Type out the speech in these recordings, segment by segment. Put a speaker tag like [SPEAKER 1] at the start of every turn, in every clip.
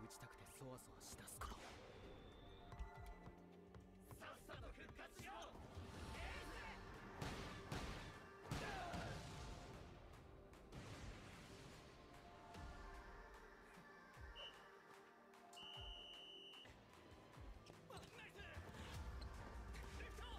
[SPEAKER 1] ちたくてそわそわしだす頃、
[SPEAKER 2] さっさと復活しろエース。ナイスレフト。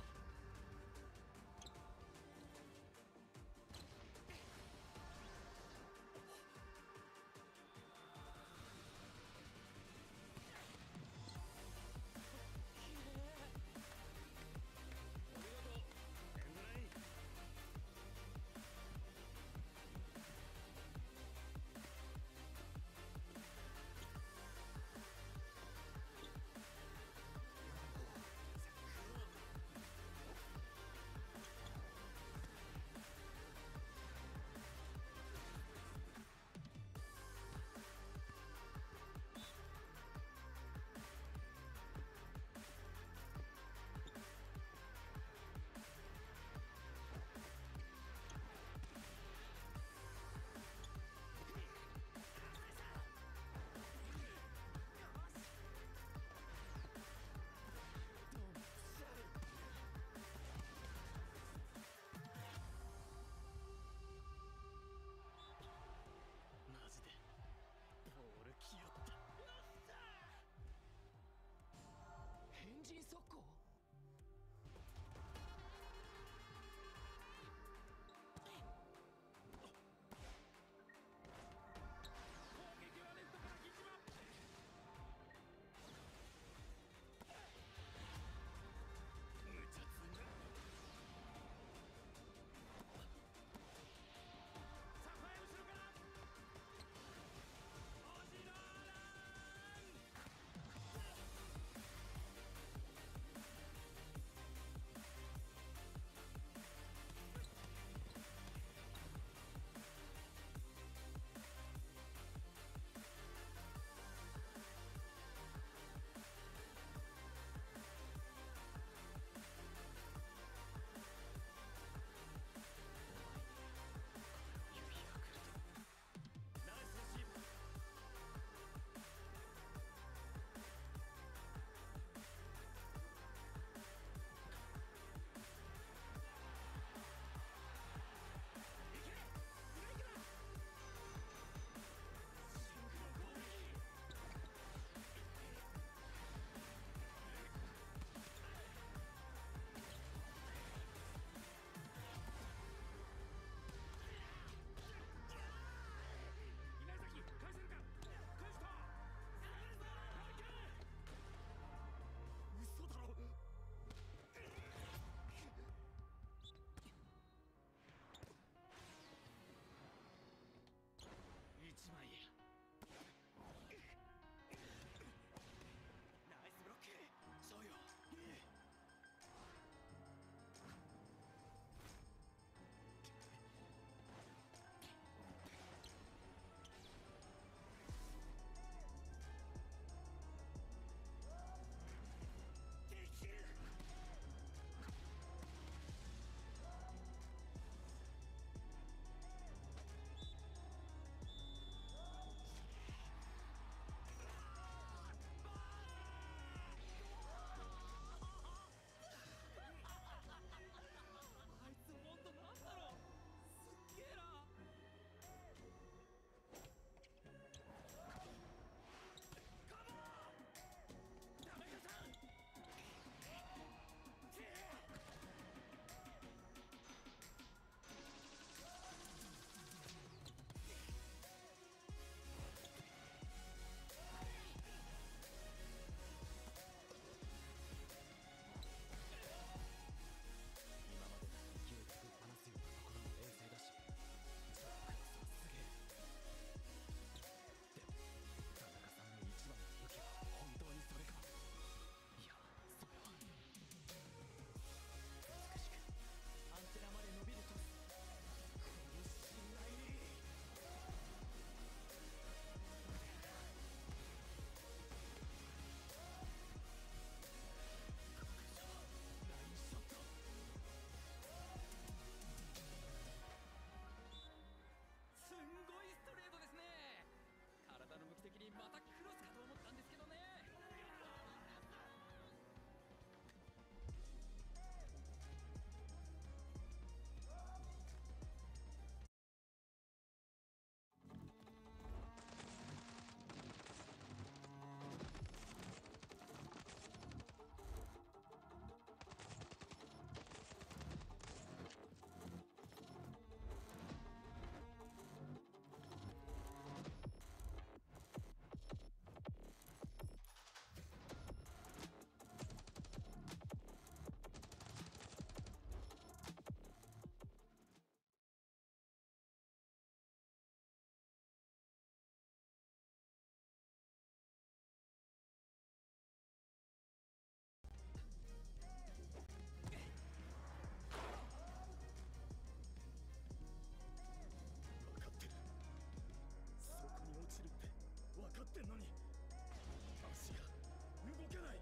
[SPEAKER 2] かってんのに足が動けない。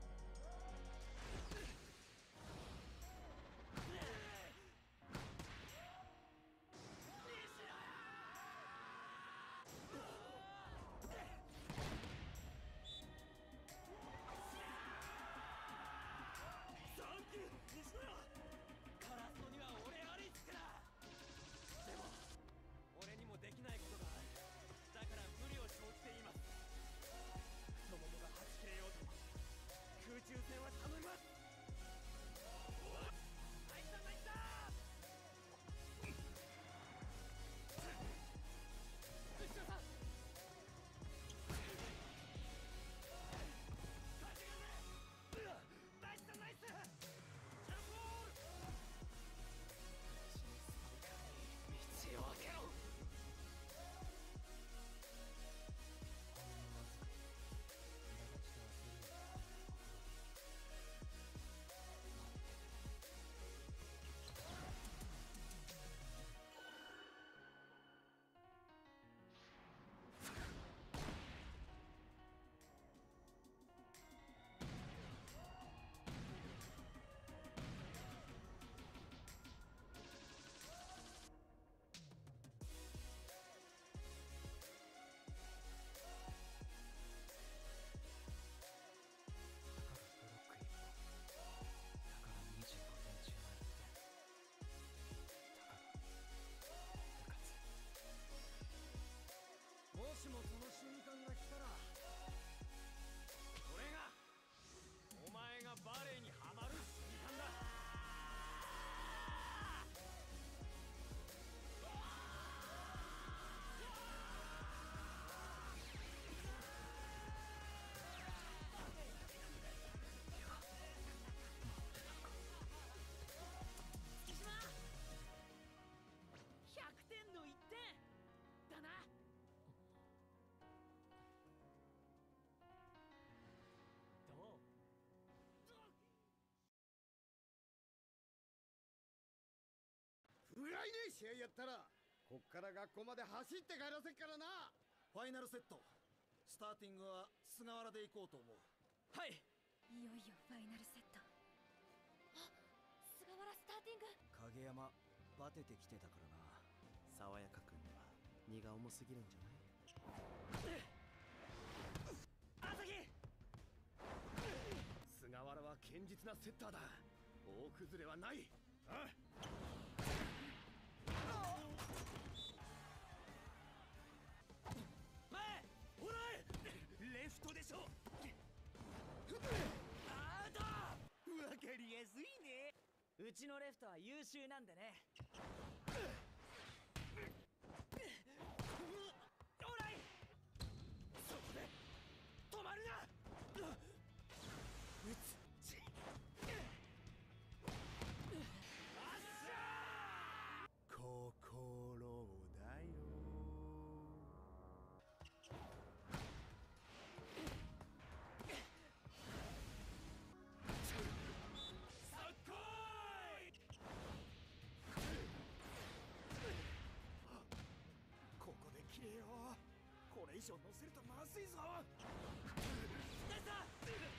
[SPEAKER 1] カラストには俺ありっすから。でも俺にもできないことがある。だから無理を承知で言います。太ももがはち切れようとも空中戦は頼みます。ナイスだナイスだ。内田さんナイスだナイス。道を開けろ。もしもその瞬間が来たら、これがお前がバレエにハマる瞬間だ。100点の1点だな。どう？
[SPEAKER 3] 不甲斐ねえ試合やったらこっから学校まで走って帰らせっからな。
[SPEAKER 2] ファイナルセット、スターティングは菅原で行こうと思う。
[SPEAKER 1] はい。
[SPEAKER 4] いよいよファイナルセット。あ、菅原スターティング。
[SPEAKER 5] 影山バテてきてたからな。爽やか君には荷が重すぎるんじゃない？
[SPEAKER 1] 朝日。
[SPEAKER 3] 菅原は堅実なセッターだ。大崩れはない。あ
[SPEAKER 1] 前ほらレフトでしょ。アウト。わかりやすいね。うちのレフトは優秀なんでね。オーライ。そこで止まるな。打つ。ち。あっしゃー。
[SPEAKER 5] 心だよ。
[SPEAKER 1] さっこーい。
[SPEAKER 2] ここで切れよ。これ以上乗せるとまずいぞ。
[SPEAKER 1] ナイスだ。